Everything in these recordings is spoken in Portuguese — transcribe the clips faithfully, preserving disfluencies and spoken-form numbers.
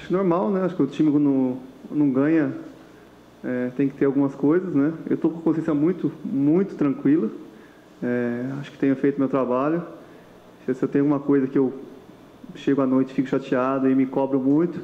Acho normal, né? Acho que o time não, não ganha, é, tem que ter algumas coisas, né? Eu estou com a consciência muito, muito tranquila. É, acho que tenho feito meu trabalho. Se eu tenho alguma coisa que eu chego à noite, fico chateado e me cobro muito,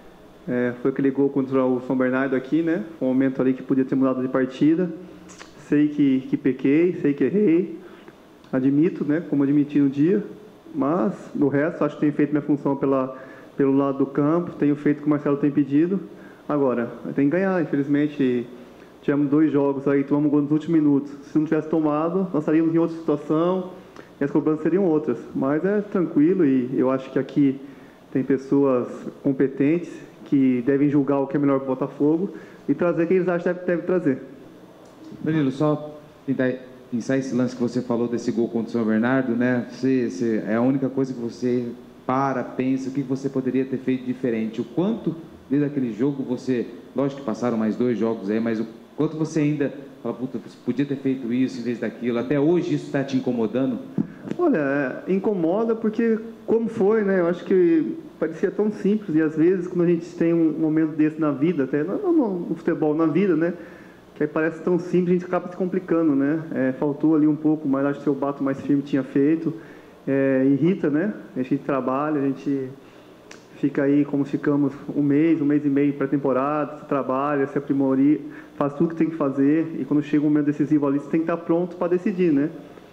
é, foi aquele gol contra o São Bernardo aqui, né? Foi um momento ali que podia ter mudado de partida. Sei que, que pequei, sei que errei. Admito, né? Como admiti no dia. Mas, no resto, acho que tenho feito minha função pela, pelo lado do campo. Tenho feito o que o Marcelo tem pedido. Agora, tem que ganhar, infelizmente. Tivemos dois jogos aí, tomamos gol nos últimos minutos. Se não tivesse tomado, nós estaríamos em outra situação e as cobranças seriam outras. Mas é tranquilo e eu acho que aqui tem pessoas competentes que devem julgar o que é melhor para o Botafogo e trazer o que eles acham que deve trazer. Danilo, só tentar pensar esse lance que você falou desse gol contra o São Bernardo, né? Você, você, é a única coisa que você para, pensa, o que você poderia ter feito diferente. O quanto, desde aquele jogo, você... Lógico que passaram mais dois jogos aí, mas o quanto você ainda fala, puta, você podia ter feito isso em vez daquilo. Até hoje isso está te incomodando? Olha, é, incomoda porque, como foi, né? Eu acho que parecia tão simples e às vezes quando a gente tem um momento desse na vida, até não, não no futebol, na vida, né? Que aí parece tão simples, a gente acaba se complicando, né? É, faltou ali um pouco, mas acho que se eu bato mais firme tinha feito. É, irrita, né? A gente trabalha, a gente fica aí como ficamos um mês, um mês e meio pré-temporada, trabalha, se aprimoria, faz tudo que tem que fazer e quando chega um momento decisivo ali, você tem que estar pronto para decidir, né?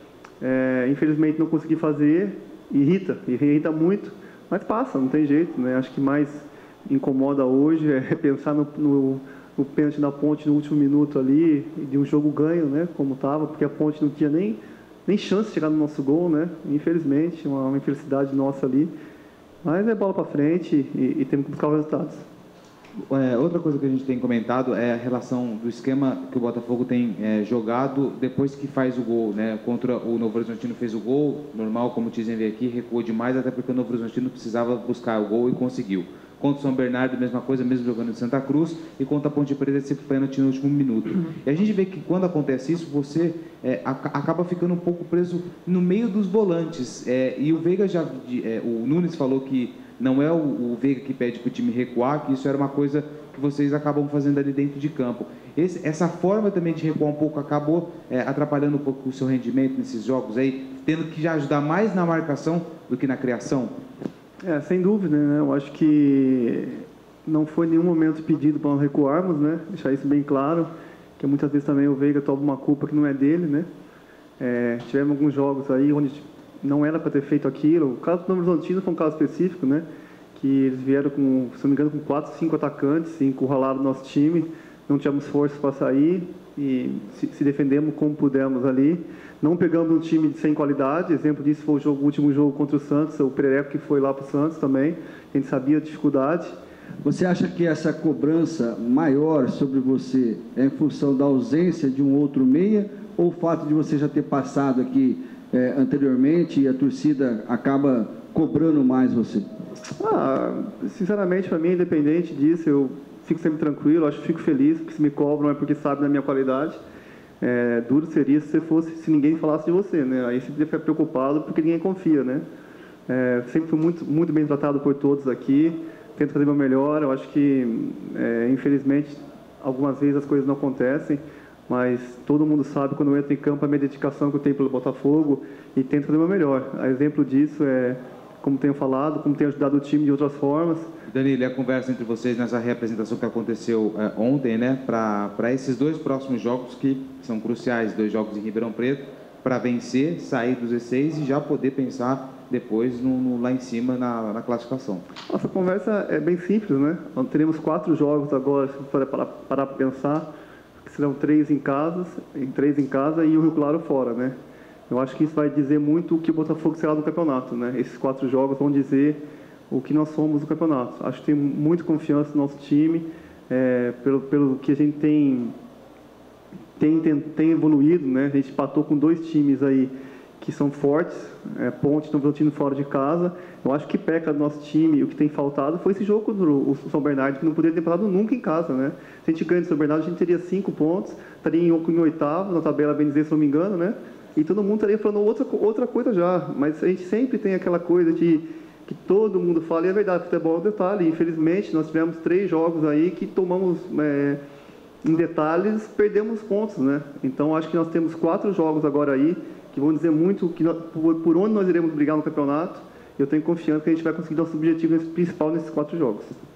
É, infelizmente não consegui fazer, irrita, irrita muito, mas passa, não tem jeito, né? Acho que mais incomoda hoje é pensar no, no, no pênalti da Ponte no último minuto ali, de um jogo ganho, né? Como estava, porque a Ponte não tinha nem, nem chance de chegar no nosso gol, né? Infelizmente, uma, uma infelicidade nossa ali. Mas é bola para frente e, e temos que buscar os resultados. É, outra coisa que a gente tem comentado é a relação do esquema que o Botafogo tem é, jogado depois que faz o gol, né? Contra o Novo Horizontino fez o gol, normal, como dizem aqui, recuou demais, até porque o Novo Horizontino precisava buscar o gol e conseguiu. Contra o São Bernardo, mesma coisa, mesmo jogando em Santa Cruz, e contra a Ponte Preta, esse pênalti no último minuto. Uhum. E a gente vê que quando acontece isso, você é, a, acaba ficando um pouco preso no meio dos volantes. É, e o Veiga já, é, o Nunes falou que não é o, o Veiga que pede para o time recuar, que isso era uma coisa que vocês acabam fazendo ali dentro de campo. Esse, essa forma também de recuar um pouco acabou é, atrapalhando um pouco o seu rendimento nesses jogos aí, tendo que já ajudar mais na marcação do que na criação? É, sem dúvida, né? Eu acho que não foi em nenhum momento pedido para nós recuarmos, né? Deixar isso bem claro, que muitas vezes também o Veiga toma uma culpa que não é dele, né? É, tivemos alguns jogos aí onde não era para ter feito aquilo. O caso do Novo Horizontino foi um caso específico, né? Que eles vieram com, se não me engano, com quatro, cinco atacantes, encurralaram o nosso time, não tínhamos força para sair e se, se defendemos como pudemos ali. Não pegamos um time sem qualidade, exemplo disso foi o, jogo, o último jogo contra o Santos, o Perereco que foi lá para o Santos também, a gente sabia a dificuldade. Você acha que essa cobrança maior sobre você é em função da ausência de um outro meia ou o fato de você já ter passado aqui é, anteriormente e a torcida acaba cobrando mais você? Ah, sinceramente, para mim, independente disso, eu fico sempre tranquilo, acho que fico feliz, porque se me cobram é porque sabe da minha qualidade. É, duro seria se você fosse, se ninguém falasse de você, né? Aí você fica preocupado porque ninguém confia, né? É, sempre fui muito, muito bem tratado por todos aqui, tento fazer o meu melhor. Eu acho que, é, infelizmente, algumas vezes as coisas não acontecem, mas todo mundo sabe quando eu entro em campo a minha dedicação que eu tenho pelo Botafogo e tento fazer o meu melhor. A exemplo disso é, como tenho falado, como tenho ajudado o time de outras formas. Danilo, e a conversa entre vocês nessa reapresentação que aconteceu é, ontem, né, para esses dois próximos jogos que são cruciais, dois jogos em Ribeirão Preto, para vencer, sair dos dezesseis e já poder pensar depois no, no, lá em cima na, na classificação. Nossa conversa é bem simples, né? Nós teremos quatro jogos agora, se for parar para pensar, que serão três em casa, três em casa e o Rio Claro fora, né? Eu acho que isso vai dizer muito o que o Botafogo será no campeonato, né? Esses quatro jogos vão dizer o que nós somos no campeonato. Acho que tenho muita confiança no nosso time, é, pelo, pelo que a gente tem, tem, tem, tem evoluído, né? A gente empatou com dois times aí que são fortes, é, Ponte e Novo Horizontino fora de casa. Eu acho que peca do nosso time, o que tem faltado foi esse jogo contra o São Bernardo, que não poderia ter passado nunca em casa, né? Se a gente ganha do São Bernardo, a gente teria cinco pontos, estaria em, em oitavo, na tabela, bem dizer, se não me engano, né? E todo mundo estaria falando outra, outra coisa já, mas a gente sempre tem aquela coisa de que todo mundo fala, e é verdade, futebol é um detalhe. Infelizmente, nós tivemos três jogos aí que tomamos, é, em detalhes, perdemos pontos, né? Então, acho que nós temos quatro jogos agora aí, que vão dizer muito que nós, por, por onde nós iremos brigar no campeonato. Eu tenho confiança que a gente vai conseguir nosso objetivo principal nesses quatro jogos.